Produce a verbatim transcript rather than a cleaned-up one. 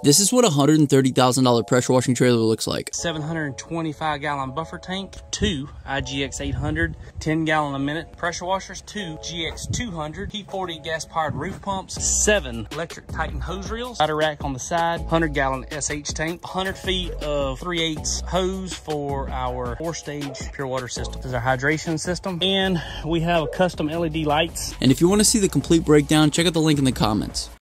This is what a one hundred thirty thousand dollar pressure washing trailer looks like. seven hundred twenty-five gallon buffer tank, two I G X eight hundred, ten gallon a minute pressure washers, two G X two hundred, P forty gas powered roof pumps, seven electric Titan hose reels, spider rack on the side, one hundred gallon S H tank, one hundred feet of three eighths hose for our four stage pure water system. This is our hydration system, and we have a custom L E D lights. And if you want to see the complete breakdown, check out the link in the comments.